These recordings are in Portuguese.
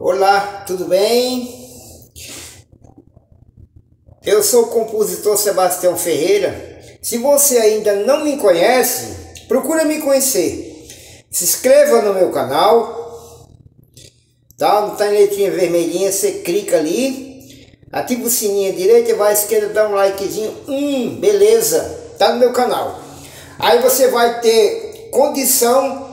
Olá, tudo bem? Eu sou o compositor Sebastião Ferreira. Se você ainda não me conhece, procura me conhecer. Se inscreva no meu canal, tá? Não tá em letrinha vermelhinha, você clica ali, ativa o sininho à direita e vai à esquerda, dá um likezinho, beleza, tá no meu canal. Aí você vai ter condição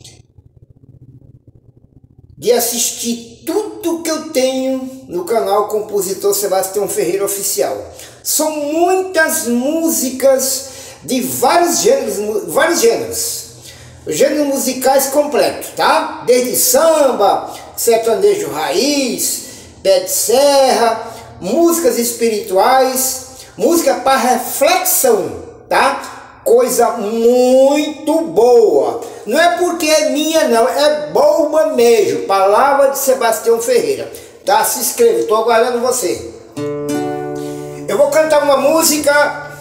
de assistir tudo que eu tenho no canal Compositor Sebastião Ferreira Oficial. São muitas músicas de vários gêneros, gêneros musicais completos, tá? Desde samba, sertanejo raiz, pé de serra, músicas espirituais, música para reflexão, tá? Coisa muito boa. Não é porque é minha não, é boa mesmo. Palavra de Sebastião Ferreira. Tá? Se inscreva, estou aguardando você. Eu vou cantar uma música.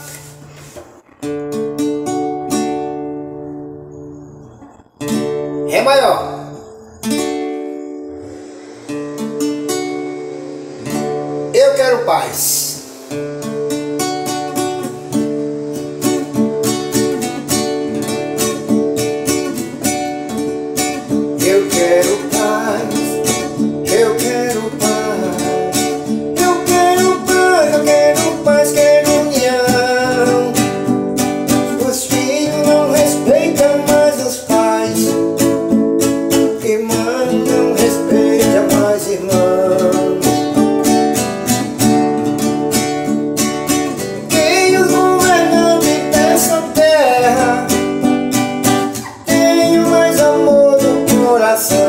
Ré maior. Eu quero paz. Eu quero paz, eu quero paz, eu quero paz, eu quero paz, quero união. Os filhos não respeitam mais os pais, irmã não respeita mais irmão. Que os governantes dessa terra tenham mais amor no coração.